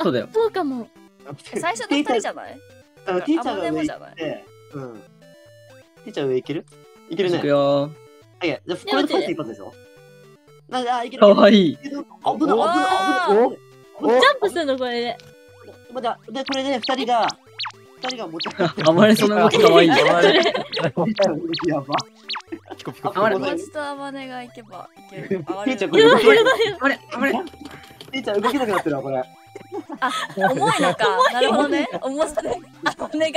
そうだよ。 そうかも。 最初の2人じゃない？ ティーチャーが上行って、ティーチャー上行ける？いけるね。 いくよはい、じゃあ、これで帰っていくんでしょ？いける。 かわいい。 危ない。 ジャンプするのこれで。 で、これで2人が持ち上がって。 あまりその動きかわいい。 やば。 あまり。 友達とあまねが行けばいける。 ティーチャーこれ。 あれあれ。 ティーチャー動けなくなってるわ、これ。 重いのか。なるほどね。重さで。あまねが。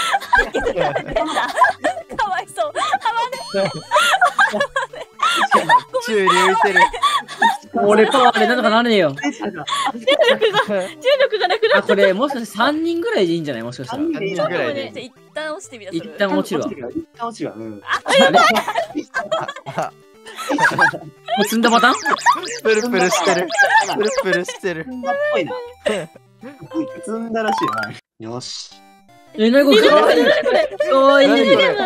かわいそう。 宙に浮いてる。 俺パワーでなんとかなるよ。 重力がなくなっこれもしかして3人ぐらいでいいんじゃない？もしかしたら。 3人ぐらいで。 じゃあ一旦落ちてみた。 一旦落ちるわ。 一旦落ちるわ。 もう積んだパターン？ プルプルしてる。プルプルしてる。 積んだっぽいな。積んだらしいよ。よし。 なにこれ？かわいい。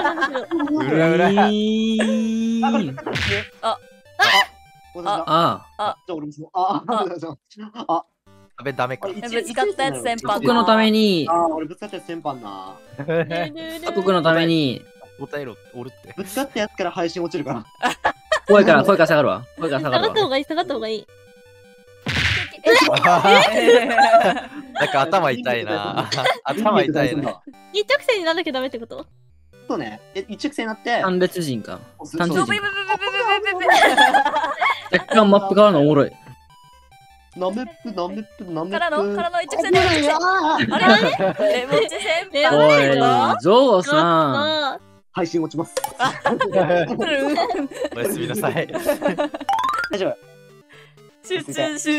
ダメか。 ぶつかったやつ先輩。 僕のために。 俺ぶつかったやつ先輩な。 僕のために。 答えろ、おるって。 ぶつかったやつから配信落ちるから。 声から下がるわ。声から下がるわ。 下がった方がいい、下がった方がいい。 なんか頭痛いな。頭痛いな。 一直線にならなきゃダメってこと？ そうね。一直線になって。 単列人か。単列人。 若干マップ変わるのおもろい。 ナメップ。 からの一直線で。あれレモンチ先輩。 おい、ゾウさん。 配信落ちます。 おやすみなさい。 大丈夫。 集中。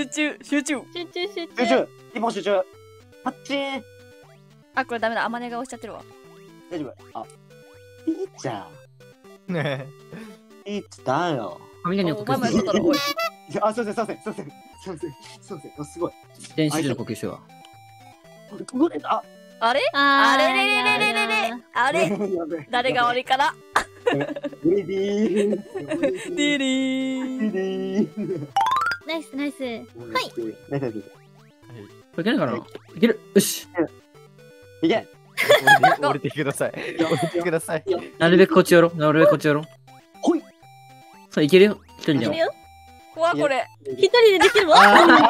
一本集中。パッチン。 あ、これダメだ。あまねが押しちゃってるわ。 大丈夫。いいじゃん。 ねえ。いいだよ。 髪がにお前もやったら、おい。 すいません。すごい。 電子の呼吸しよあれあれ誰が悪いかな。 レディー。 ディリー。 ナイス。はい。 ナイス。 う。これいけるかな？いける。よし。 いけ。 降りてください。 なるべくこっち寄ろう。 ほい。 そう、いけるよ。一人でも。 怖これ。 一人でできるわ。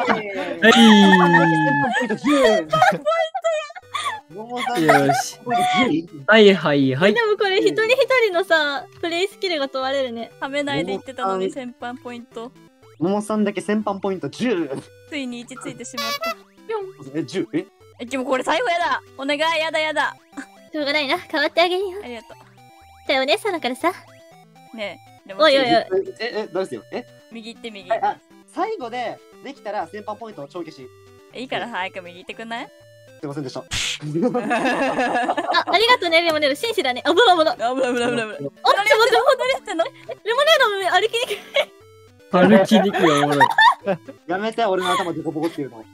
よし。はい。 でもこれ一人のさ、プレイスキルが問われるね。 はめないで言ってたのに先般ポイント。 桃さんだけ先般ポイント10。 ついに1ついてしまった。 10？ でもこれ最後やだ。お願い、やだ。 しょうがないな。変わってあげるよ。 ありがとじゃあお姉さんだからさ。 ねえ。 おい。 どうですよ。 右行って右。 最後でできたら先般ポイント帳消し。 いいから早く右行ってくんない？ すいませんでした。 ありがとうね、レモネード。紳士だね。危ない。 危ない。 あ、ちょっと待って、何やってんの？レモネード歩きにくい。 歩きにくいよ、おもろい。 やめて、俺の頭でボコボコっていうの。